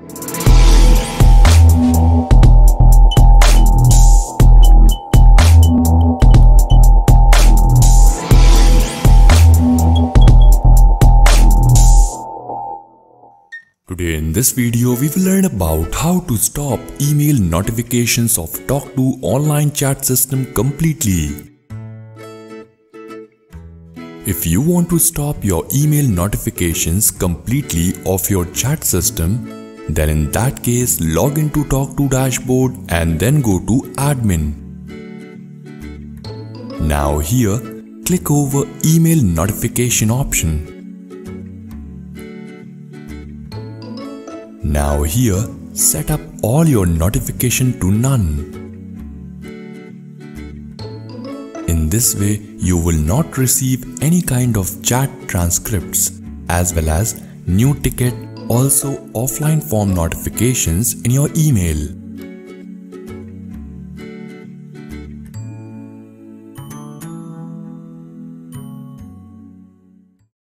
Today in this video, we will learn about how to stop email notifications of tawk.to online chat system completely. If you want to stop your email notifications completely of your chat system, then in that case log into tawk.to dashboard and then go to admin. Now here, click over email notification option. Now here, set up all your notification to none. In this way, you will not receive any kind of chat transcripts as well as new ticket, also offline form notifications in your email.